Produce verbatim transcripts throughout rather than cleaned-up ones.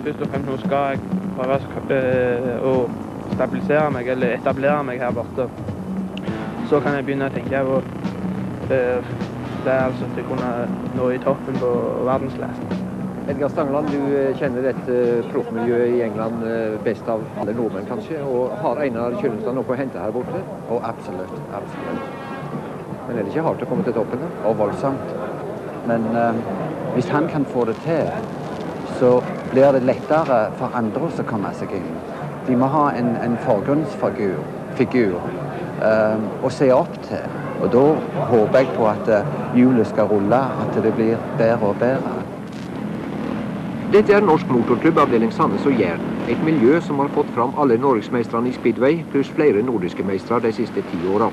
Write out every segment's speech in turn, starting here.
først og fremst nå skal jeg prøve øh, å stabilisere meg, eller etablere meg her borte. Så kan jeg begynne å tenke på øh, det er altså til å kunne nå i toppen på verdensklassen. Edgar Stangeland, du kjenner dette proffmiljøet i England best av alle nordmenn kanskje, og har Einar Kyllingstad noe å hente her borte? Å, absolutt, absolutt. Men er det ikke hardt å komme til toppen da? Og voldsomt. Men um, hvis han kan få det til, så blir det lettere for andre å komme seg inn. De må ha en, en forgrunnsfigur figur, um, å se opp til. Og da håper jeg på at uh, hjulet skal rulle, at det blir bedre og bedre. Dette er Norsk Motorklubb avdeling Sandnes og Jæren, et miljø som har fått fram alle norgesmestrene i speedway, pluss flere nordiske mestre de siste ti åra.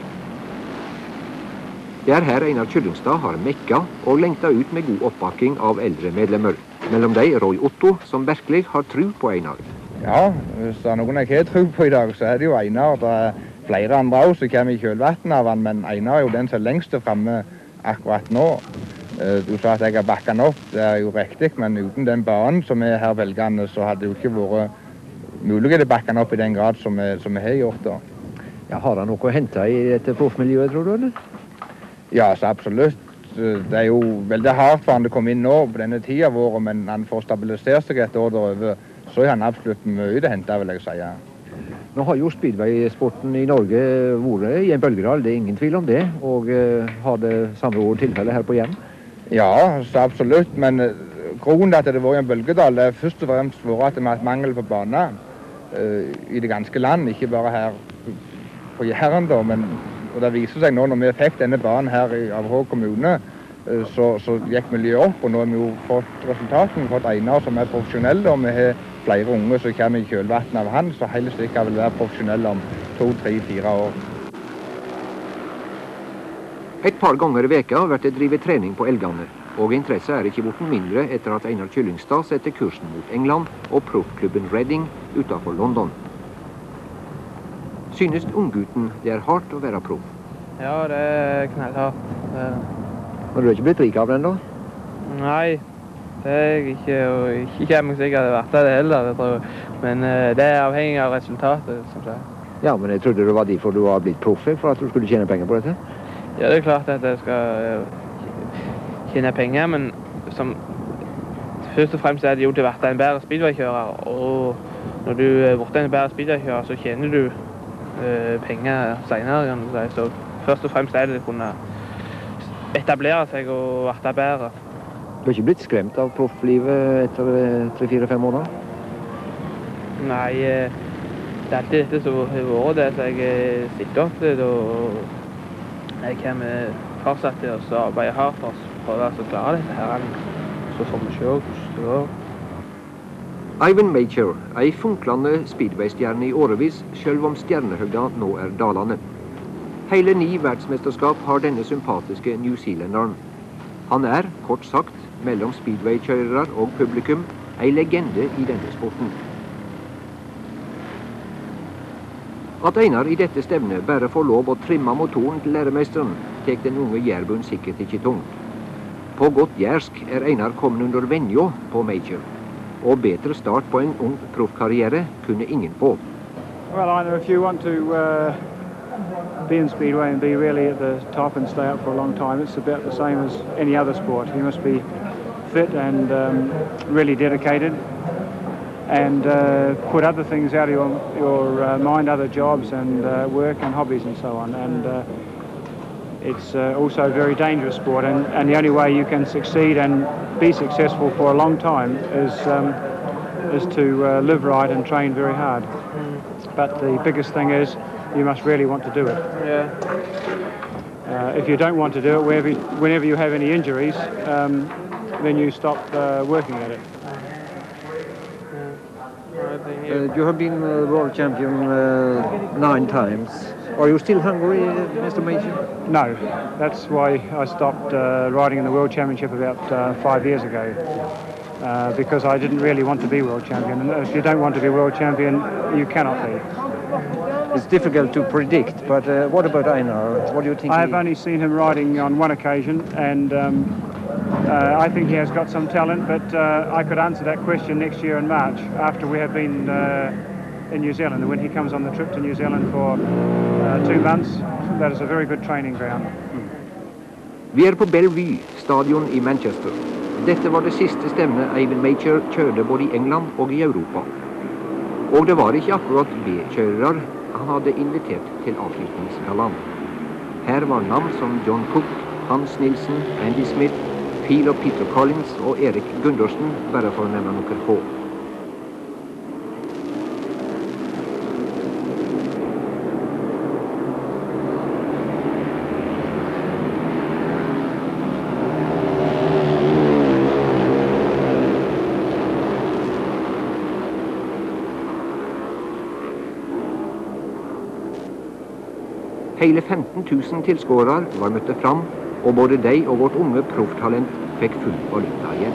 Det er her Einar Kyllingstad har mekka og lengta ut med god oppbakking av eldre medlemmer. Mellom de Roy Otto, som virkelig har tru på Einar. Ja, hvis det er noen jeg ikke har tru på i dag, så er det jo Einar. Det er flere andre også som kommer i kjølvannet av han, men Einar er jo den som er lengst fremme akkurat nå. Du sa at jeg har bakket den opp, det er jo riktig, men uten den banen som er her velgende, så hadde det jo ikke vært mulig å bakke den opp i den grad som vi, som vi har gjort da. Ja, har han noe å hente i dette proffmiljøet, tror du, eller? Ja, så absolutt. Det er jo veldig hardt for han å komme inn nå på denne tida vår, men han får stabilisere seg et år over, så er han absolutt mye det hentet, vil jeg si. Nå har jo speedway-sporten i Norge vært i en bølgedal, det er ingen tvil om det, og uh, har det samme ord tilfelle her på Jæren? Ja, så absolutt, men grunnen til at det var en bølgedal, det er først og fremst vært at det har vært mangel på bane uh, i det ganske land, ikke bare her på Jæren da, men og det viser seg nå når vi fikk denne banen her i Averhå kommune, uh, så, så gikk miljøet opp, og nå har vi jo fått resultatene, vi har fått Einar som er profesjonell, og vi har flere unge som kommer i kjølvannet av han, så hele sikkert vil være profesjonell om to, tre, fire år. Et par ganger i veka har vært det drivet trening på Elgane, og interesse er ikke borten mindre etter at Einar Kyllingstad setter kursen mot England og proffklubben Reading utenfor London. Synes unggutten det er hardt å være proff? Ja, det er knallhardt. Det... Men du er ikke blitt rik av den da? Nei, det er jeg ikke, og ikke kommer jeg sikkert vært av det heller, jeg tror. Men uh, det er avhengig av resultatet, som sagt. Ja, men jeg trodde det var derfor du var blitt proff, for at du skulle tjene penger på dette? Ja, det er klart at jeg skal tjene penger, men som, først og fremst er det jo til å være en bedre speedwaykjører, og når du er borte en bedre speedwaykjører, så tjener du uh, penger senere, kan du si. Så først og fremst er det å kunne etablere seg og være bedre. Du har ikke blitt skremt av profflivet etter tre, fire, fem måneder? Nei, det er alltid dette som har vært det, så jeg sitter opp til det, og jeg kommer fortsatt til å arbeide hardt for å prøve å klare dette her, så får vi se hvordan det går. Ivan Major er en funklende speedway-stjerne i årevis, selv om stjernehøgda nå er dalende. Hele ni verdensmesterskap har denne sympatiske New Zealanderen. Han er, kort sagt, mellom speedway-kjørere og publikum, en legende i denne sporten. At Einar i dette stevnet bare får lov å trimme motoren til læremesteren, tek den unge jærbuen sikkert ikke tungt. På godt jærsk er Einar kommet under venjo på Major, og bedre start på en ung proffkarriere kunne ingen få. Well, Einar, if you want to uh, be in speedway and be really at the top and stay up for a long time, it's about the same as any other sport. You must be fit and um, really dedicated, and uh, put other things out of your, your uh, mind, other jobs and uh, work and hobbies and so on. And uh, it's uh, also a very dangerous sport, and, and the only way you can succeed and be successful for a long time is, um, is to uh, live right and train very hard. Mm. But the biggest thing is you must really want to do it. Yeah. Uh, if you don't want to do it, whenever you, whenever you have any injuries, um, then you stop uh, working at it. Uh, you have been uh, world champion uh, nine times. Are you still hungry, uh, Mister Major? No, that's why I stopped uh, riding in the World Championship about uh, five years ago. Uh, because I didn't really want to be world champion. And if you don't want to be world champion, you cannot be. It's difficult to predict, but uh, what about Einar? What do you think? I have he... only seen him riding on one occasion, and um, Uh, I think he has got some talent, but uh, I could answer that question next year in March after we have been uh, in New Zealand. When he comes on the trip to New Zealand for uh, two months, that is a very good training ground. Mm. Vi er på Bellevue stadion i Manchester. Dette var det siste stevnet Ivan Machur kjørte både i England og i Europa. Og det var ikke akkurat B-kjørere han hadde invitert til avslutningsgallaen. Her var navn som John Cook, Hans Nilsen, Andy Smith, Phil og Peter Collins og Erik Gundersen, bare for å nevne noen få. Hele femten tusen tilskuere var møtte fram, og både de og vårt unge profftalent fikk full valuta igjen.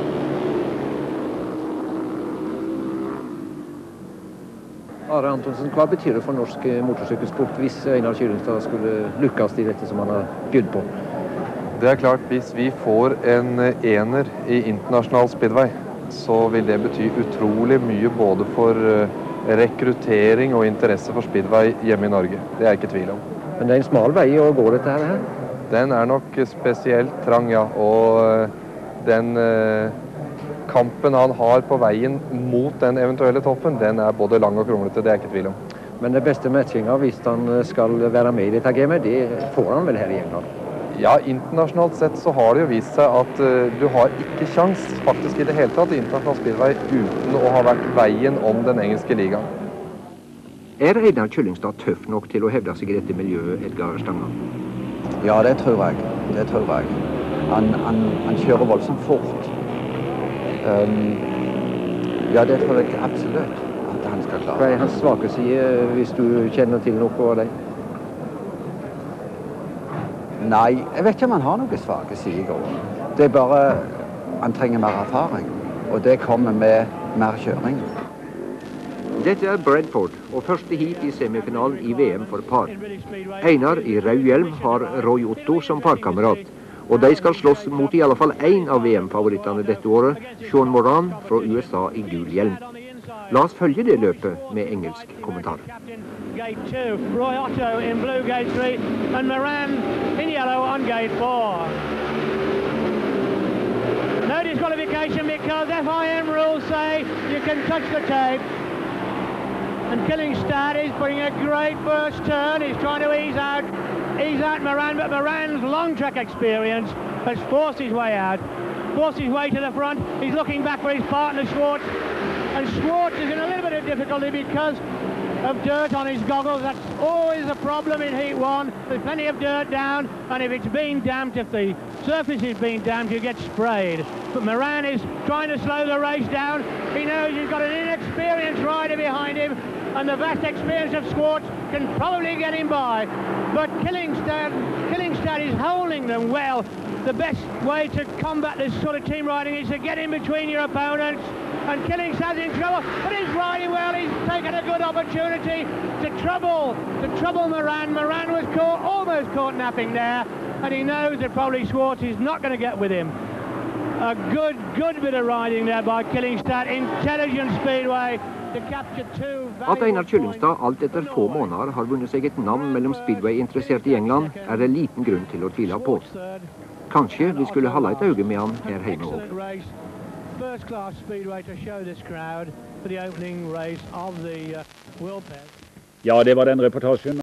Are Antonsen, hva betyr det for norsk motorsykkelsport hvis Einar Kyllingstad skulle lykkes i dette som han har bydd på? Det er klart, hvis vi får en ener i internasjonal speedway, så vil det bety utrolig mye både for rekruttering og interesse for speedway hjemme i Norge. Det er jeg ikke tvil om. Men det er en smal vei å gå dette her? Den er nok spesielt trang, ja. Og den eh, kampen han har på veien mot den eventuelle toppen, den er både lang og kronglete, det er ikke tvil om. Men det beste matchinga, hvis han skal være med i dette gamet, det får han vel her i England? Ja, internasjonalt sett så har det jo vist seg at uh, du har ikke sjans, faktisk i det hele tatt, i internasjonal speedway uten å ha vært veien om den engelske ligaen. Er Einar Kyllingstad tøff nok til å hevde seg i dette miljøet, Edgar Stange? Ja, det tror jeg. Det tror jeg. Han, han, han kjører voldsomt fort. Um, ja, det tror jeg absolutt at han skal klare. Hva er hans svake side, hvis du kjenner til noe av det? Nei, jeg vet ikke om han har noe svake sider. Det er bare han trenger mer erfaring, og det kommer med mer kjøring. Dette er Bradford, og første hit i semifinalen i V M for par. Einar i rød hjelm har Roy Otto som parkamerat, og de skal slåss mot i alle fall en av V M-favorittene dette året, Sean Moran fra U S A i gul hjelm. La oss følge det løpet med engelsk kommentar. Gate two, Roy Otto in blue gate three, and Moran in yellow on gate four. No disqualification because F I M rules say you can touch the tape. And Kyllingstad is putting a great first turn. He's trying to ease out, ease out Moran, but Moran's long track experience has forced his way out, forced his way to the front. He's looking back for his partner Schwartz, and Schwartz is in a little bit of difficulty because of dirt on his goggles. That's always a problem in heat one. There's plenty of dirt down, and if it's been damped, if the surface is being damped, you get sprayed. But Moran is trying to slow the race down. He knows he's got an inexperienced rider behind him, and the vast experience of Schwartz can probably get him by. But Kyllingstad, Kyllingstad is holding them well. The best way to combat this sort of team riding is to get in between your opponents. And Kyllingstad's in trouble, but he's riding well. He's taken a good opportunity to trouble, to trouble Moran. Moran was caught, almost caught napping there, and he knows that probably Schwartz is not going to get with him. A good, good bit of riding there by Kyllingstad. Intelligent speedway. At Einar Kyllingstad alt etter få måneder har vunnet seg et navn mellom speedway-interessert i England, er det liten grunn til å tvile på. Kanskje vi skulle holde et øye med han her hjemme også. Ja, det var den reportasjen.